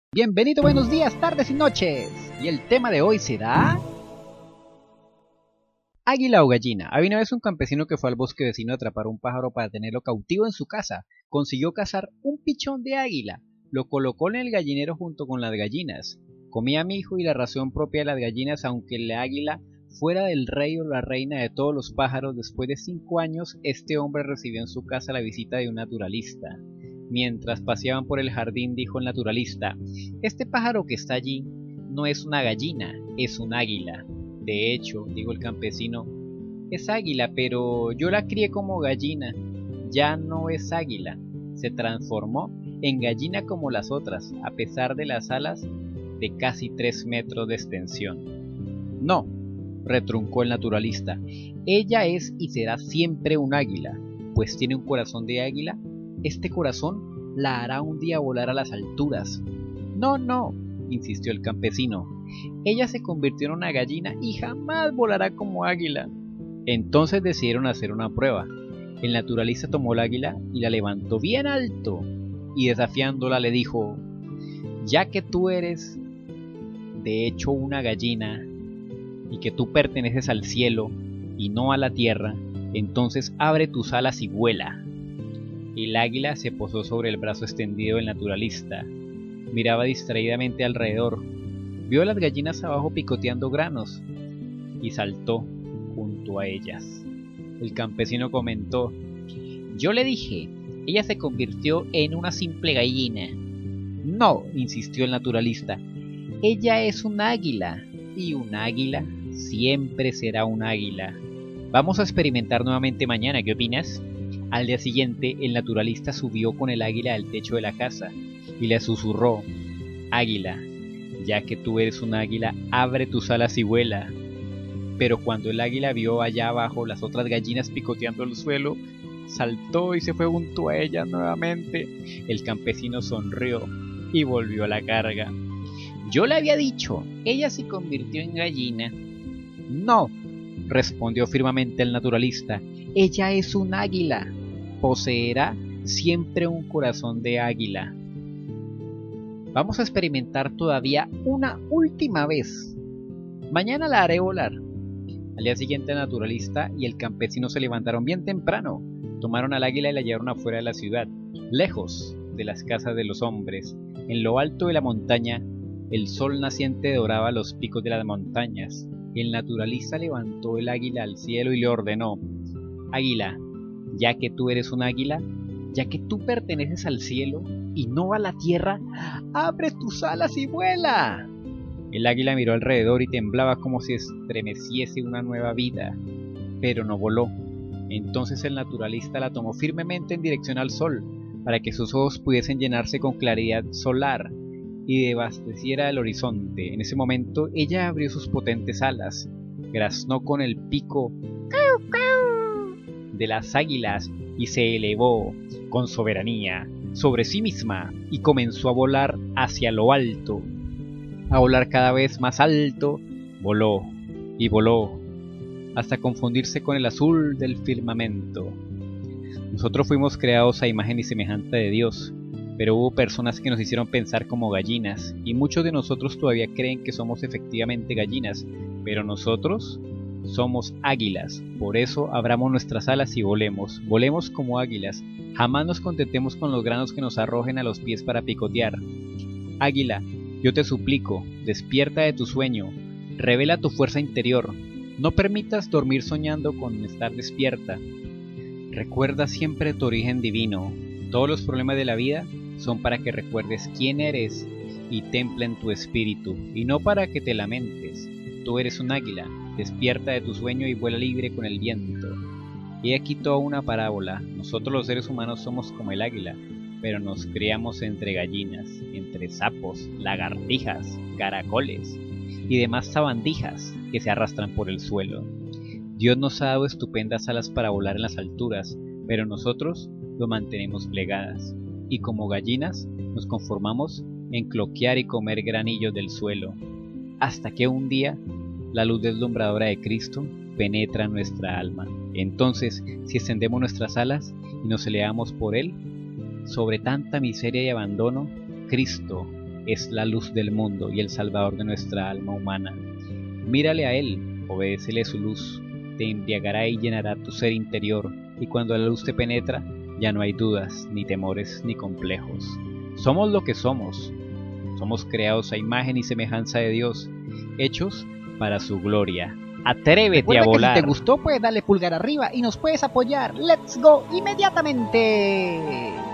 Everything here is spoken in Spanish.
Bienvenido, buenos días, tardes y noches. Y el tema de hoy será... Águila o gallina. Había una vez un campesino que fue al bosque vecino a atrapar un pájaro para tenerlo cautivo en su casa. Consiguió cazar un pichón de águila. Lo colocó en el gallinero junto con las gallinas. Comía mijo y la ración propia de las gallinas, aunque el águila fuera del rey o la reina de todos los pájaros. Después de 5 años, este hombre recibió en su casa la visita de un naturalista. Mientras paseaban por el jardín, dijo el naturalista: «Este pájaro que está allí no es una gallina, es un águila». «De hecho», dijo el campesino, «es águila, pero yo la crié como gallina. Ya no es águila, se transformó en gallina como las otras, a pesar de las alas de casi 3 metros de extensión». «No», retruncó el naturalista, «ella es y será siempre un águila, pues tiene un corazón de águila. Este corazón la hará un día volar a las alturas». «No, no», insistió el campesino, «ella se convirtió en una gallina y jamás volará como águila». Entonces decidieron hacer una prueba. El naturalista tomó el águila y la levantó bien alto, y desafiándola le dijo: «Ya que tú eres de hecho una gallina, y que tú perteneces al cielo y no a la tierra, entonces abre tus alas y vuela». El águila se posó sobre el brazo extendido del naturalista. Miraba distraídamente alrededor. Vio a las gallinas abajo picoteando granos y saltó junto a ellas. El campesino comentó: «Yo le dije, ella se convirtió en una simple gallina». «No», insistió el naturalista, «ella es un águila, y un águila siempre será un águila. Vamos a experimentar nuevamente mañana, ¿qué opinas?». Al día siguiente, el naturalista subió con el águila al techo de la casa y le susurró: «Águila, ya que tú eres un águila, abre tus alas y vuela». Pero cuando el águila vio allá abajo las otras gallinas picoteando el suelo, saltó y se fue junto a ellas nuevamente. El campesino sonrió y volvió a la carga. «Yo le había dicho, ella se convirtió en gallina». «No», respondió firmemente el naturalista, «ella es un águila, poseerá siempre un corazón de águila». Vamos a experimentar todavía una última vez. Mañana la haré volar. Al día siguiente el naturalista y el campesino se levantaron bien temprano, tomaron al águila y la llevaron afuera de la ciudad, lejos de las casas de los hombres. En lo alto de la montaña, el sol naciente doraba los picos de las montañas. El naturalista levantó el águila al cielo y le ordenó: «Águila, ya que tú eres un águila, ya que tú perteneces al cielo y no a la tierra, abre tus alas y vuela». El águila miró alrededor y temblaba como si estremeciese una nueva vida, pero no voló. Entonces el naturalista la tomó firmemente en dirección al sol, para que sus ojos pudiesen llenarse con claridad solar y devasteciera el horizonte. En ese momento ella abrió sus potentes alas, graznó con el pico de las águilas y se elevó con soberanía sobre sí misma y comenzó a volar hacia lo alto. A volar cada vez más alto, voló y voló hasta confundirse con el azul del firmamento. Nosotros fuimos creados a imagen y semejanza de Dios, pero hubo personas que nos hicieron pensar como gallinas, y muchos de nosotros todavía creen que somos efectivamente gallinas, pero nosotros somos águilas. Por eso abramos nuestras alas y volemos, volemos como águilas. Jamás nos contentemos con los granos que nos arrojen a los pies para picotear. Águila, yo te suplico, despierta de tu sueño, revela tu fuerza interior, no permitas dormir soñando con estar despierta. Recuerda siempre tu origen divino. Todos los problemas de la vida son para que recuerdes quién eres y templen tu espíritu, y no para que te lamentes. Tú eres un águila, despierta de tu sueño y vuela libre con el viento. He aquí toda una parábola. Nosotros los seres humanos somos como el águila, pero nos criamos entre gallinas, entre sapos, lagartijas, caracoles y demás sabandijas que se arrastran por el suelo. Dios nos ha dado estupendas alas para volar en las alturas, pero nosotros lo mantenemos plegadas, y como gallinas nos conformamos en cloquear y comer granillos del suelo, hasta que un día la luz deslumbradora de Cristo penetra en nuestra alma. Entonces, si extendemos nuestras alas y nos elevamos por Él, sobre tanta miseria y abandono, Cristo es la luz del mundo y el salvador de nuestra alma humana. Mírale a Él, obedécele su luz, te embriagará y llenará tu ser interior, y cuando la luz te penetra, ya no hay dudas, ni temores, ni complejos. Somos lo que somos creados a imagen y semejanza de Dios, hechos para su gloria. Atrévete Recuerda a volar. Que si te gustó, puedes darle pulgar arriba y nos puedes apoyar. ¡Let's go inmediatamente!